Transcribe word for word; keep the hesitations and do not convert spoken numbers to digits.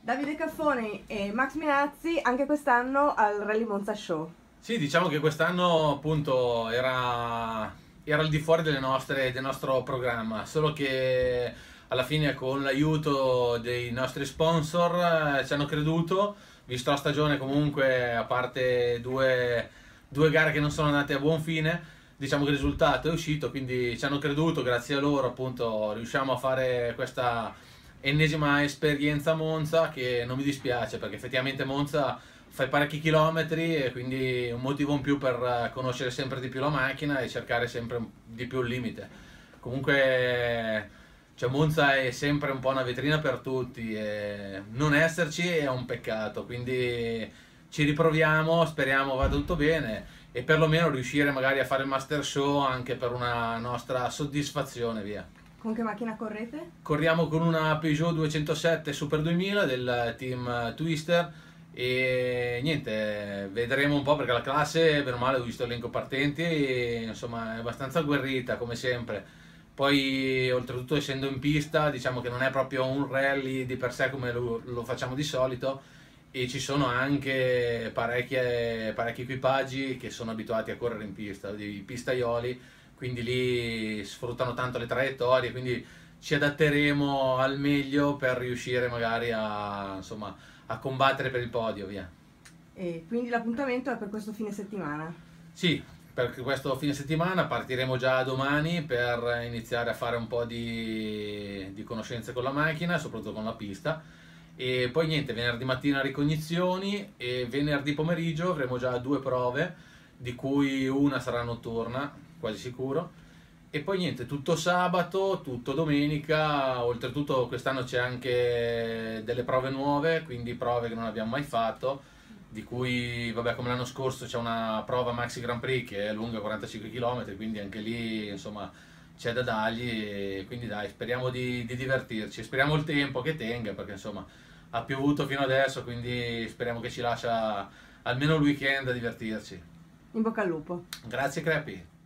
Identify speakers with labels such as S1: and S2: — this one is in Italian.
S1: Davide Caffoni e Max Minazzi anche quest'anno al Rally Monza Show.
S2: Sì, diciamo che quest'anno appunto era, era al di fuori delle nostre, del nostro programma, solo che alla fine con l'aiuto dei nostri sponsor eh, ci hanno creduto, visto la stagione comunque, a parte due, due gare che non sono andate a buon fine, diciamo che il risultato è uscito, quindi ci hanno creduto, grazie a loro appunto riusciamo a fare questa ennesima esperienza a Monza, che non mi dispiace perché effettivamente Monza fai parecchi chilometri e quindi un motivo in più per eh, conoscere sempre di più la macchina e cercare sempre di più il limite. Comunque, cioè, Monza è sempre un po' una vetrina per tutti e non esserci è un peccato, quindi ci riproviamo, speriamo vada tutto bene e perlomeno riuscire magari a fare il Master Show anche per una nostra soddisfazione, via.
S1: Con che macchina correte?
S2: Corriamo con una Peugeot duecentosette Super duemila del team Twister e niente, vedremo un po' perché la classe, bene o male, ho visto l'elenco partenti e insomma è abbastanza agguerrita come sempre. Poi oltretutto essendo in pista, diciamo che non è proprio un rally di per sé come lo, lo facciamo di solito e ci sono anche parecchie, parecchi equipaggi che sono abituati a correre in pista, di pistaioli, quindi lì sfruttano tanto le traiettorie, quindi ci adatteremo al meglio per riuscire magari a, insomma, a combattere per il podio, via.
S1: E quindi l'appuntamento è per questo fine settimana.
S2: Sì, per questo fine settimana partiremo già domani per iniziare a fare un po' di, di conoscenze con la macchina, soprattutto con la pista. E poi niente, venerdì mattina ricognizioni e venerdì pomeriggio avremo già due prove, di cui una sarà notturna, quasi sicuro. E poi niente, tutto sabato, tutto domenica, oltretutto quest'anno c'è anche delle prove nuove, quindi prove che non abbiamo mai fatto, di cui, vabbè, come l'anno scorso c'è una prova Maxi Grand Prix che è lunga quarantacinque chilometri, quindi anche lì, insomma, c'è da dargli e quindi dai, speriamo di, di divertirci, speriamo il tempo che tenga, perché insomma ha piovuto fino adesso, quindi speriamo che ci lascia almeno il weekend a divertirci.
S1: In bocca al lupo.
S2: Grazie Crepi!